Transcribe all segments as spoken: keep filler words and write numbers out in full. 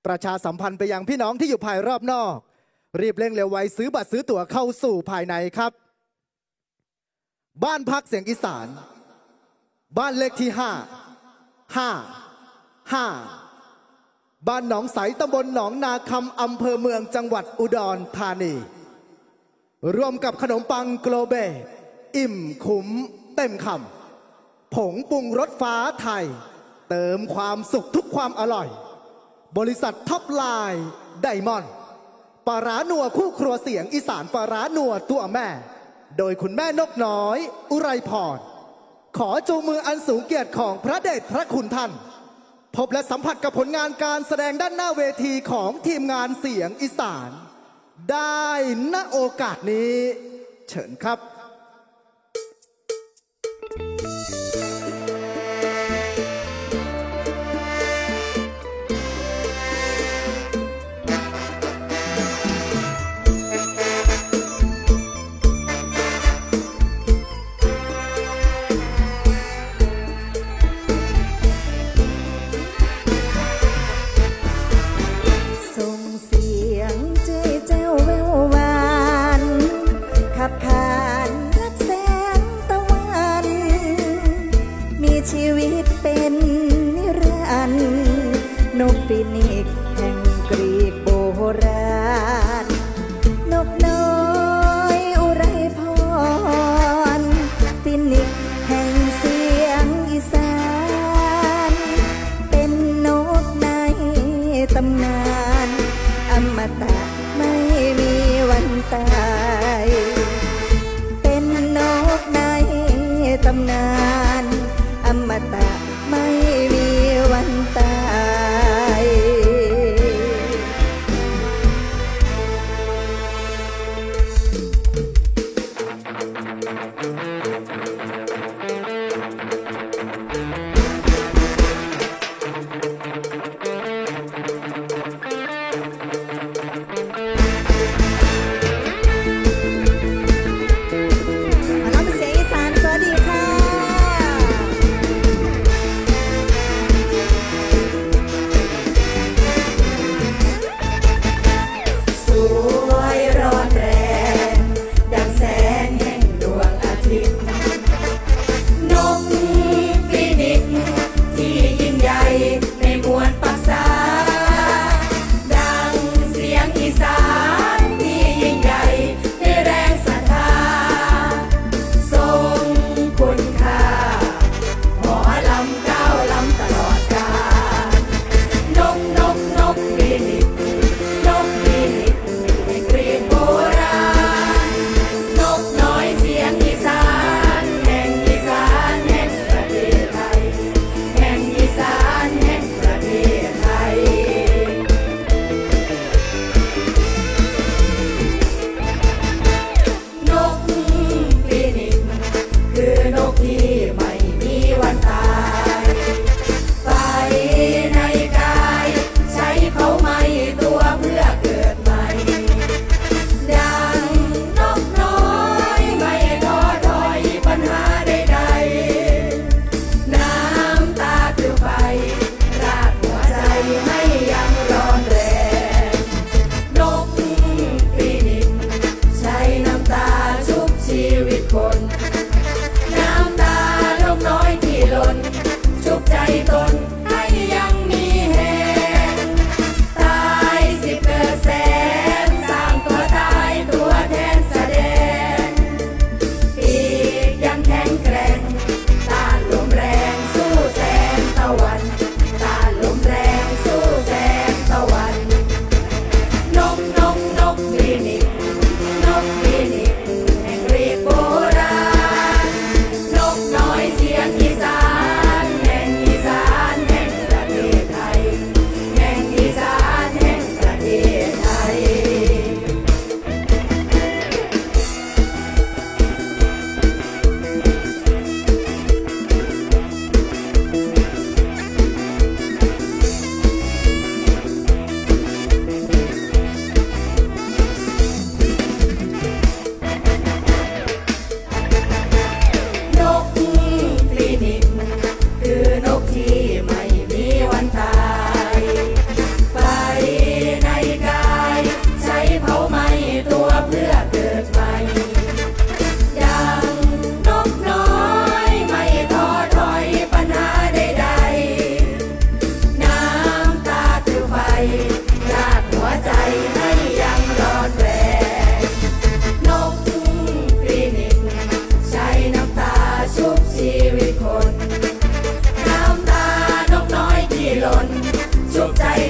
ประชาสัมพันธ์ไปยังพี่น้องที่อยู่ภายรอบนอกรีบเร่งเร็วไวซื้อบัตรซื้อตั๋วเข้าสู่ภายในครับบ้านพักเสียงอีสานบ้านเลขที่ห้าห้าห้าบ้านหนองใสตำบลหนองนาคำอำเภอเมืองจังหวัดอุดรธานีร่วมกับขนมปังโกลเบอิ่มคุ้มเต็มคำผงปรุงรสฟ้าไทยเติมความสุขทุกความอร่อยบริษัทท็อปไลน์ไดมอนด์ปลาร้านัวคู่ครัวเสียงอีสานปลาร้านัวตัวแม่โดยคุณแม่นกน้อยอุไรพรขอจูงมืออันสูงเกียรติของพระเดชพระคุณท่านพบและสัมผัสกับผลงานการแสดงด้านหน้าเวทีของทีมงานเสียงอีสานได้ณโอกาสนี้เชิญครับชีวิตเป็นนิรันดร์นกฟินิกซ์แห่งกรีกโบราณนกน้อยอุไรพรฟินิกซ์แห่งเสียงอีสานเป็นนกในตำนานอมตะไม่มีวันตายเป็นนกในตำนานอมตะไม่มีวันตายมารับเสียงอีสานสวัสดีค่ะ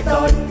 ต้น